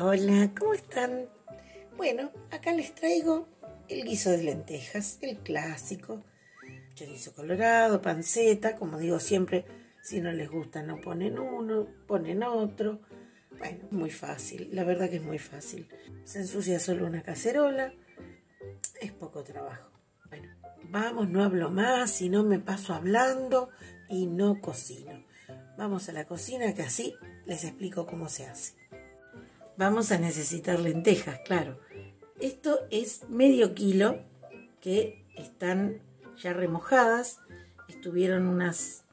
Hola, ¿cómo están? Bueno, acá les traigo el guiso de lentejas, el clásico. Chorizo colorado, panceta, como digo siempre, si no les gusta no ponen uno, ponen otro. Bueno, muy fácil, la verdad que es muy fácil. Se ensucia solo una cacerola, es poco trabajo. Bueno, vamos, no hablo más, si no me paso hablando y no cocino. Vamos a la cocina que así les explico cómo se hace. Vamos a necesitar lentejas, claro. Esto es medio kilo que están ya remojadas. Estuvieron unas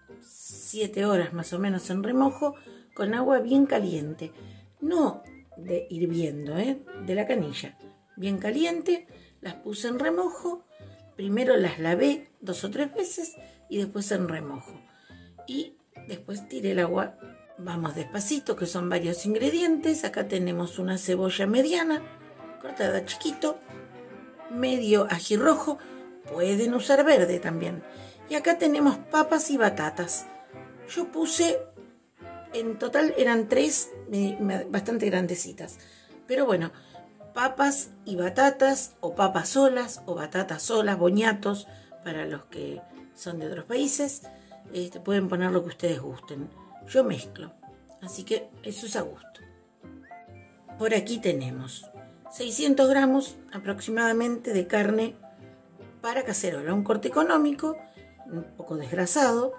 7 horas más o menos en remojo con agua bien caliente. No de hirviendo, de la canilla. Bien caliente, las puse en remojo. Primero las lavé 2 o 3 veces y después en remojo. Y después tiré el agua. Vamos despacito, que son varios ingredientes. Acá tenemos una cebolla mediana, cortada chiquito, medio ají rojo, pueden usar verde también. Y acá tenemos papas y batatas. Yo puse, en total eran 3, bastante grandecitas. Pero bueno, papas y batatas, o papas solas, o batatas solas, boñatos, para los que son de otros países. Pueden poner lo que ustedes gusten. Yo mezclo, así que eso es a gusto. Por aquí tenemos 600 gramos aproximadamente de carne para cacerola, un corte económico, un poco desgrasado,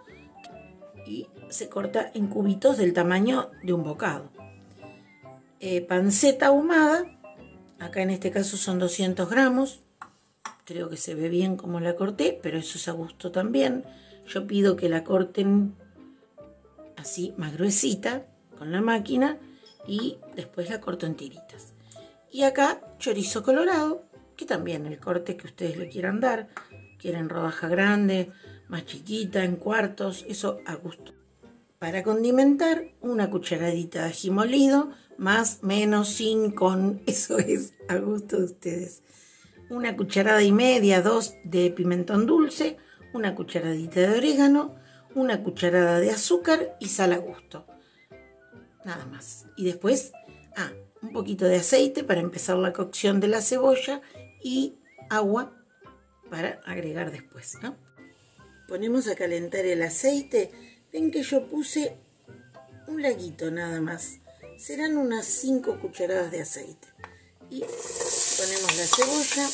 y se corta en cubitos del tamaño de un bocado. Panceta ahumada, acá en este caso son 200 gramos, creo que se ve bien como la corté, pero eso es a gusto también. Yo pido que la corten así más gruesita con la máquina y después la corto en tiritas. Y acá chorizo colorado, que también el corte que ustedes le quieran dar, quieren rodaja grande, más chiquita, en cuartos, eso a gusto. Para condimentar, una cucharadita de ají molido, más, menos, sin, con, eso es a gusto de ustedes. Una cucharada y media, 2 de pimentón dulce, una cucharadita de orégano, una cucharada de azúcar y sal a gusto. Nada más. Y después, un poquito de aceite para empezar la cocción de la cebolla y agua para agregar después, ¿no? Ponemos a calentar el aceite. Ven que yo puse un laguito nada más. Serán unas 5 cucharadas de aceite. Y ponemos la cebolla.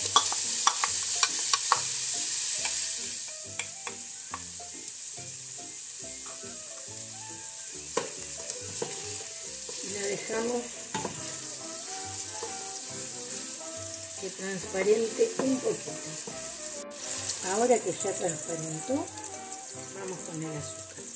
La dejamos que transparente un poquito. Ahora que ya transparentó, vamos con el azúcar.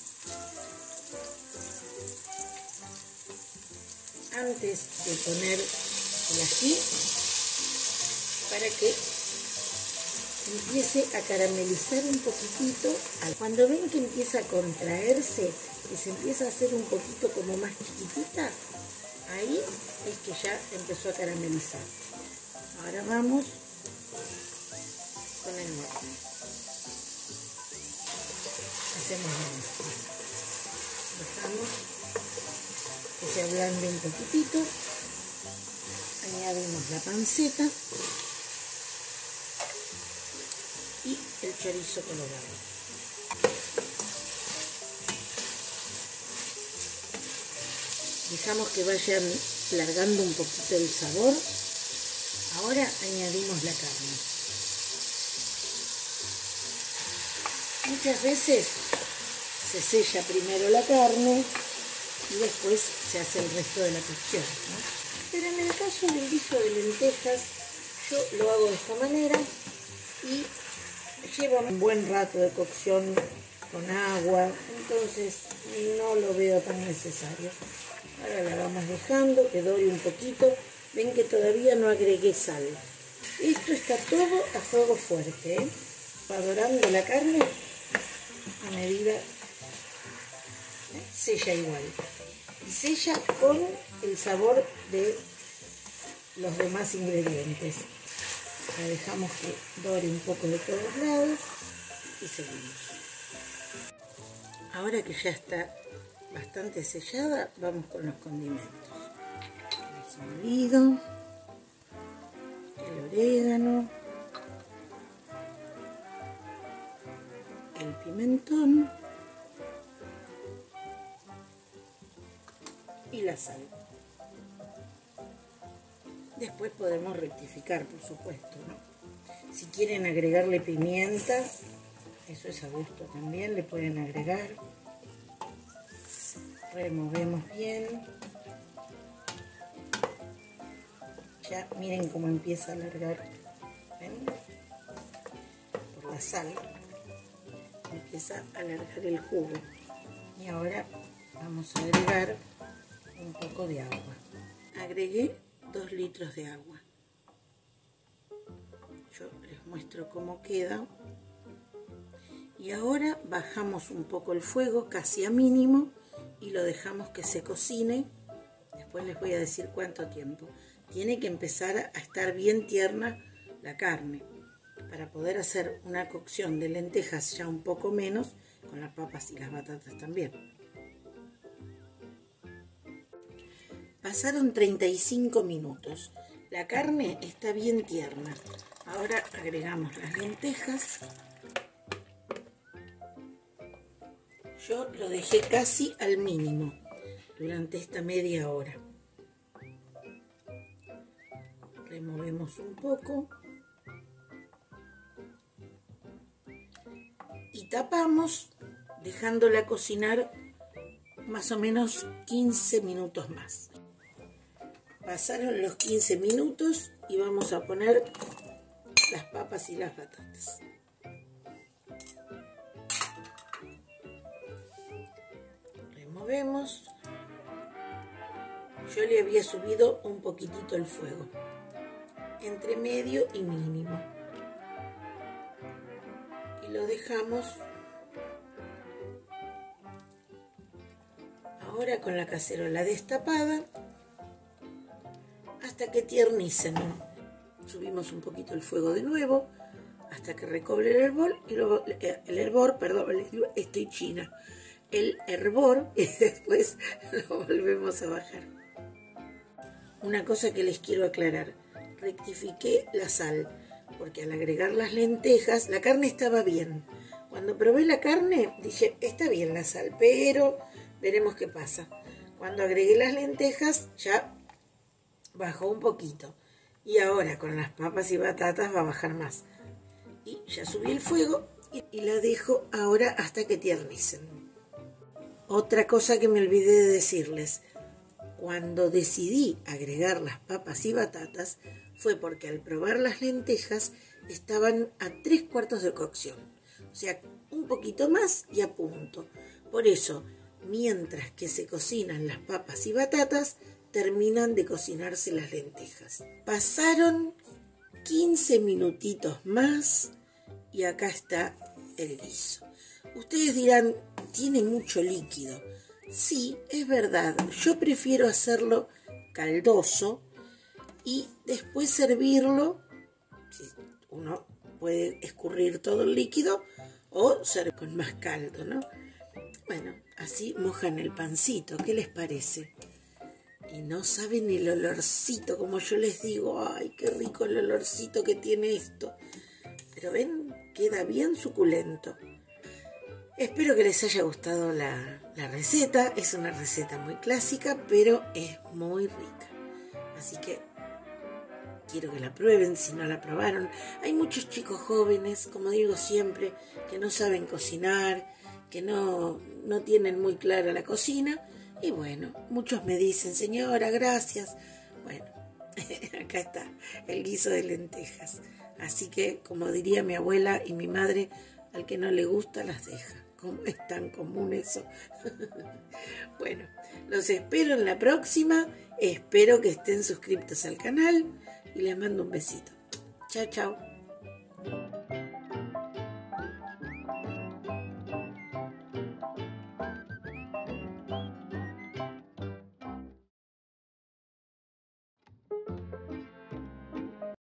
Antes de poner el ají, para que empiece a caramelizar un poquitito. Cuando ven que empieza a contraerse, que se empieza a hacer un poquito como más chiquitita, ahí es que ya empezó a caramelizar. Ahora vamos con el morro. Hacemos lo mismo. Dejamos que se ablande un poquitito. Añadimos la panceta y el chorizo colorado. Dejamos que vayan largando un poquito el sabor. Ahora añadimos la carne. Muchas veces se sella primero la carne y después se hace el resto de la cocción, ¿no? Pero en el caso del guiso de lentejas, yo lo hago de esta manera y lleva un buen rato de cocción con agua, entonces no lo veo tan necesario. Ahora la vamos dejando que dore un poquito. Ven que todavía no agregué sal. Esto está todo a fuego fuerte, Va dorando la carne a medida, sella igual. Y sella con el sabor de los demás ingredientes. La dejamos que dore un poco de todos lados y seguimos. Ahora que ya está bastante sellada, vamos con los condimentos. queso molido, el orégano, el pimentón y la sal. Después podemos rectificar, por supuesto, ¿no? Si quieren agregarle pimienta, eso es a gusto también, le pueden agregar. Removemos bien. Ya miren cómo empieza a alargar. ¿Ven? Por la sal. Empieza a alargar el jugo. Y ahora vamos a agregar un poco de agua. Agregué 2 litros de agua. Yo les muestro cómo queda. Y ahora bajamos un poco el fuego, casi a mínimo, y lo dejamos que se cocine. Después les voy a decir cuánto tiempo. Tiene que empezar a estar bien tierna la carne para poder hacer una cocción de lentejas ya un poco menos, con las papas y las batatas también. Pasaron 35 minutos. La carne está bien tierna. Ahora agregamos las lentejas. Yo lo dejé casi al mínimo durante esta media hora. Removemos un poco. Y tapamos, dejándola cocinar más o menos 15 minutos más. Pasaron los 15 minutos y vamos a poner las papas y las batatas. Removemos. Yo le había subido un poquitito el fuego, entre medio y mínimo. Y lo dejamos ahora con la cacerola destapada hasta que tiernicen. Subimos un poquito el fuego de nuevo hasta que recobre el hervor y luego el hervor y después lo volvemos a bajar. Una cosa que les quiero aclarar: rectifiqué la sal porque al agregar las lentejas la carne estaba bien. Cuando probé la carne dije, está bien la sal, pero veremos qué pasa. Cuando agregué las lentejas ya bajó un poquito. Y ahora con las papas y batatas va a bajar más. Y ya subí el fuego y la dejo ahora hasta que tiernicen. Otra cosa que me olvidé de decirles. Cuando decidí agregar las papas y batatas fue porque al probar las lentejas estaban a 3/4 de cocción. O sea, un poquito más y a punto. Por eso, mientras que se cocinan las papas y batatas, terminan de cocinarse las lentejas. Pasaron 15 minutitos más y acá está el guiso. Ustedes dirán, tiene mucho líquido. Sí, es verdad. Yo prefiero hacerlo caldoso y después servirlo. Uno puede escurrir todo el líquido o servir con más caldo, ¿no? Bueno, así mojan el pancito. ¿Qué les parece? Y no saben el olorcito, como yo les digo. ¡Ay, qué rico el olorcito que tiene esto! Pero ven, queda bien suculento. Espero que les haya gustado la receta. Es una receta muy clásica, pero es muy rica. Así que quiero que la prueben si no la probaron. Hay muchos chicos jóvenes, como digo siempre, que no saben cocinar, que no tienen muy clara la cocina. Y bueno, muchos me dicen, señora, gracias. Bueno, acá está el guiso de lentejas. Así que, como diría mi abuela y mi madre, al que no le gusta las deja. ¿Cómo es tan común eso? Bueno, los espero en la próxima. Espero que estén suscritos al canal y les mando un besito. Chao, chao.